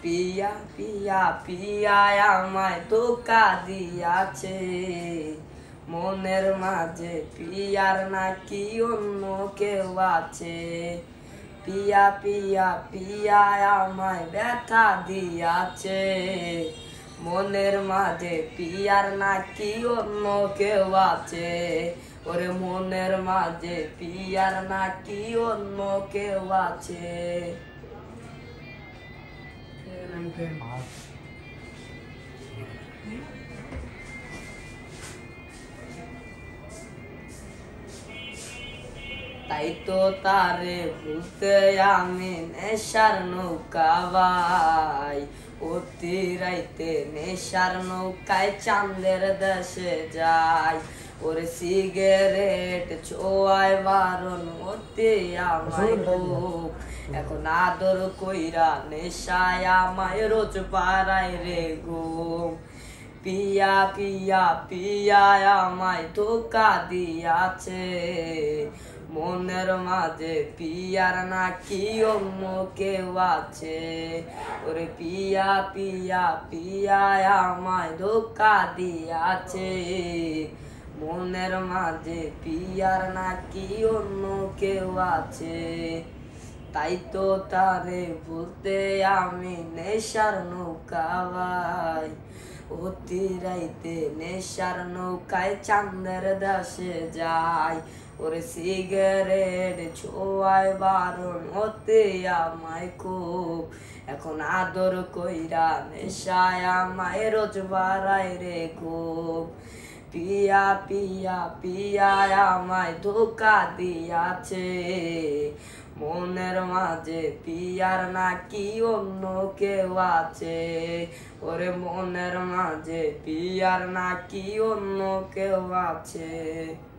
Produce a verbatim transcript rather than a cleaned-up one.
পিয়া পিয়া পিয়া আমায় ধোঁকা দিয়াছে, মনের মাঝে পিয়ার নাকি অন্য কেউ আছে। পিয়া পিয়া পিয়া আমায় ব্যথা দিয়াছে, মনের মাঝে পিয়ার নাকি অন্য কেউ আছে। ওরে মনের মাঝে পিয়ার নাকি অন্য কেউ আছে। তাই তো তারে ভুলতে আমি নেশার নৌকা বাই, অতি রাইতে নেশার নৌকায় চাঁদের দেশে যাই। ওরে সিগারেট ছোঁয়ায় বারণ অতি আমায় খুব, এখন আদর কইরা নেশায় আমায় রোজ পাড়ায় রে ঘুম। পিয়া পিয়া পিয়া আমায় ধোঁকা দিয়াছে, মনের মাঝে পিয়ার নাকি অন্য কেউ আছে। ওরে পিয়া পিয়া পিয়া আমায় ধোঁকা দিয়াছে, মনের মাঝে পিয়ার নাকি অন্য কেউ আছে। তাই তো তারে ভুলতে আমি নেশার নৌকা বাই, অতি রাইতে নেশার নৌকায় চাঁদের দেশে যাই। ওরে সিগারেট ছোঁয়ায় বারণ হতে আমায় খুব, এখন আদর কইরা নেশায় আমায় রোজ বাড়ায় রে খুব। পিয়া পিয়া পিয়া আমায় ধোঁকা দিয়াছে, মনের মাঝে পিয়ার নাকি অন্য কেউ আছে। ওরে মনের মাঝে পিয়ার নাকি অন্য কেউ আছে।